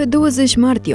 Pe 20 martie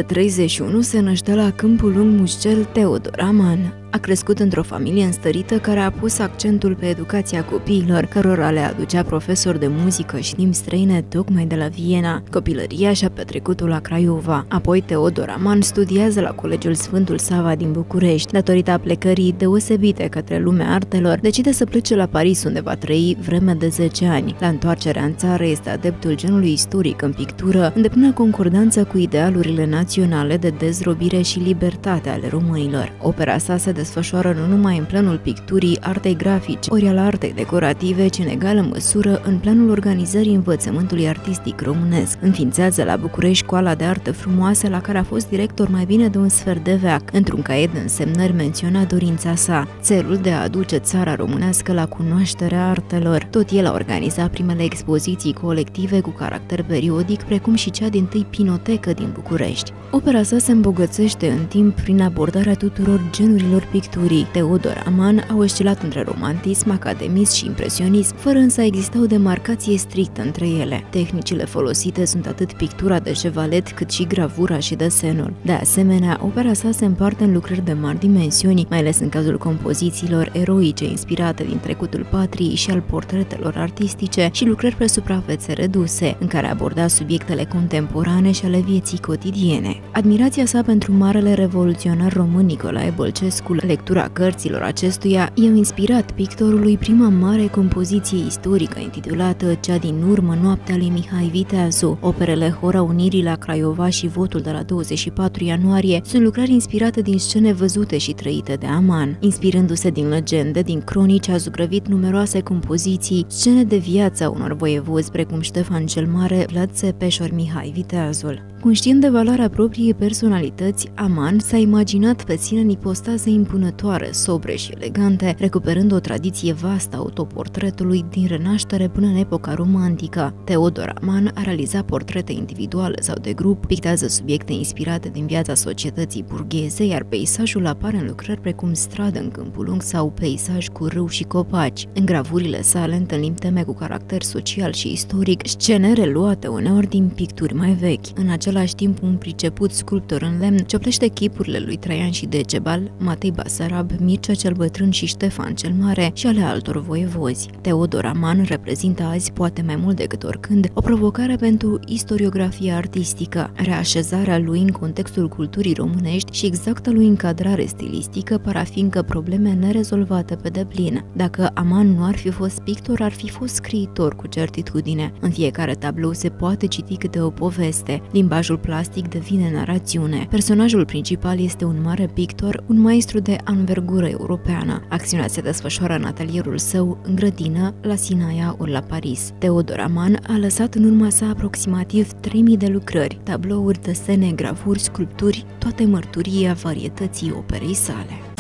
1831 se năștea la Câmpul Lung Mușcel Teodor Aman. A crescut într-o familie înstărită care a pus accentul pe educația copiilor, cărora le aducea profesori de muzică și limbi străine tocmai de la Viena. Copilăria și-a petrecut-o la Craiova. Apoi Teodor Aman studiază la Colegiul Sfântul Sava din București. Datorită plecării deosebite către lumea artelor, decide să plece la Paris, unde va trăi vreme de 10 ani. La întoarcerea în țară este adeptul genului istoric în pictură, în deplină concordanță cu idealurile naționale de dezrobire și libertate ale românilor. Opera sa se desfășoară nu numai în planul picturii, artei grafice, ori al artei decorative, ci în egală măsură în planul organizării învățământului artistic românesc. Înființează la București Școala de Artă Frumoasă, la care a fost director mai bine de un sfert de veac. Într-un caiet de însemnări menționa dorința sa, țelul de a aduce țara românească la cunoașterea artelor. Tot el a organizat primele expoziții colective cu caracter periodic, precum și cea dintâi Pinotecă din București. Opera sa se îmbogățește în timp prin abordarea tuturor genurilor picturii. Teodor Aman a oscilat între romantism, academism și impresionism, fără însă a exista o demarcație strictă între ele. Tehnicile folosite sunt atât pictura de șevalet, cât și gravura și desenul. De asemenea, opera sa se împarte în lucrări de mari dimensiuni, mai ales în cazul compozițiilor eroice inspirate din trecutul patriei și al portretelor artistice și lucrări pe suprafețe reduse, în care aborda subiectele contemporane și ale vieții cotidiene. Admirația sa pentru marele revoluționar român Nicolae Bălcescu, lectura cărților acestuia, i-a inspirat pictorului prima mare compoziție istorică intitulată Cea din urmă, Noaptea lui Mihai Viteazu. Operele Hora Unirii la Craiova și Votul de la 24 ianuarie sunt lucrări inspirate din scene văzute și trăite de Aman. Inspirându-se din legende, din cronici, a zugrăvit numeroase compoziții, scene de viața unor voievozi precum Ștefan cel Mare, Vlad Țepeș ori Mihai Viteazul. Conștient de valoarea propriei personalități, Aman s-a imaginat pe sine în ipostaze impunătoare, sobre și elegante, recuperând o tradiție vastă a autoportretului din Renaștere până în epoca romantică. Teodor Aman a realizat portrete individuale sau de grup, pictează subiecte inspirate din viața societății burgheze, iar peisajul apare în lucrări precum Stradă în Câmpul Lung sau Peisaj cu râu și copaci. În gravurile sale întâlnim teme cu caracter social și istoric, scene reluate uneori din picturi mai vechi. În același timp, un priceput sculptor în lemn cioplește chipurile lui Traian și Decebal, Matei Basarab, Mircea cel Bătrân și Ștefan cel Mare și ale altor voievozi. Teodor Aman reprezintă azi, poate mai mult decât oricând, o provocare pentru istoriografia artistică. Reașezarea lui în contextul culturii românești și exacta lui încadrare stilistică par a fi încă probleme nerezolvate pe deplin. Dacă Aman nu ar fi fost pictor, ar fi fost scriitor cu certitudine. În fiecare tablou se poate citi câte o poveste. Limbajul plastic devine narațiune. Personajul principal este un mare pictor, un maestru de anvergură europeană. Acțiunea se desfășoară în atelierul său, în grădină, la Sinaia ori la Paris. Teodor Aman a lăsat în urma sa aproximativ 3000 de lucrări, tablouri, desene, gravuri, sculpturi, toate mărturia varietății operei sale.